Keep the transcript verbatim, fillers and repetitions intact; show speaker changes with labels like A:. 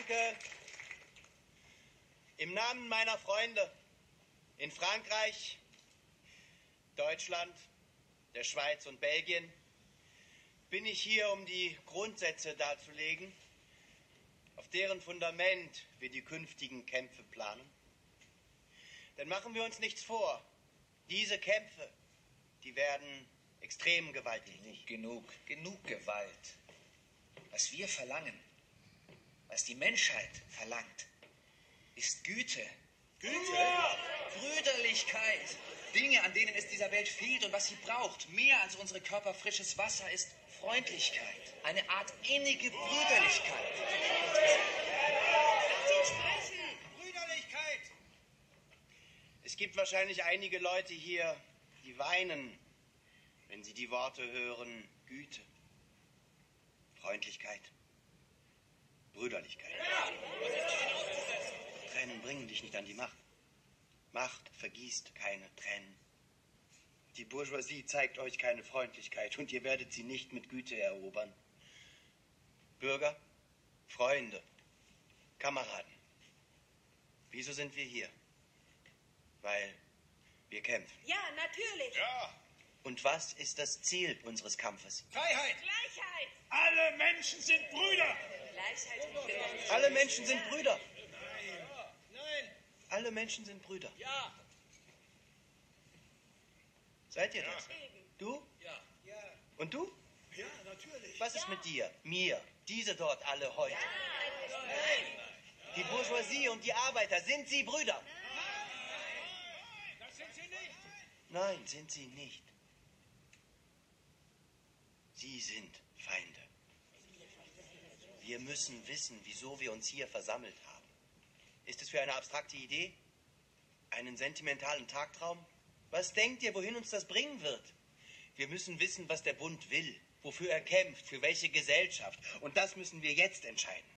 A: Danke. Im Namen meiner Freunde in Frankreich, Deutschland, der Schweiz und Belgien bin ich hier, um die Grundsätze darzulegen, auf deren Fundament wir die künftigen Kämpfe planen. Denn machen wir uns nichts vor, diese Kämpfe, die werden extrem gewalttätig.
B: Genug, genug Gewalt. Was wir verlangen, was die Menschheit verlangt, ist Güte.
A: Güte?
B: Ja. Brüderlichkeit. Dinge, an denen es dieser Welt fehlt und was sie braucht, mehr als unsere Körper frisches Wasser, ist Freundlichkeit. Eine Art innige Brüderlichkeit.
C: Lass ihn sprechen!
A: Brüderlichkeit! Es gibt wahrscheinlich einige Leute hier, die weinen, wenn sie die Worte hören, Güte, Freundlichkeit, Brüderlichkeit. Tränen bringen dich nicht an die Macht. Macht vergießt keine Tränen. Die Bourgeoisie zeigt euch keine Freundlichkeit und ihr werdet sie nicht mit Güte erobern. Bürger, Freunde, Kameraden, wieso sind wir hier? Weil wir kämpfen.
C: Ja, natürlich.
D: Ja.
A: Und was ist das Ziel unseres Kampfes?
D: Freiheit.
C: Gleichheit.
D: Alle Menschen sind Brüder.
C: Gleichheit und Demokratie.
A: Alle Menschen sind Brüder.
D: Nein. Nein.
A: Alle Menschen sind Brüder.
D: Ja.
A: Seid ihr das? Du?
D: Ja. Ja.
A: Und du?
D: Ja, natürlich.
A: Was ist mit dir, mir, diese dort alle heute?
D: Nein.
A: Die Bourgeoisie und die Arbeiter, sind sie Brüder?
D: Nein, das sind sie nicht.
A: Nein, sind sie nicht. Sie sind Feinde. Wir müssen wissen, wieso wir uns hier versammelt haben. Ist es für eine abstrakte Idee? Einen sentimentalen Tagtraum? Was denkt ihr, wohin uns das bringen wird? Wir müssen wissen, was der Bund will, wofür er kämpft, für welche Gesellschaft. Und das müssen wir jetzt entscheiden.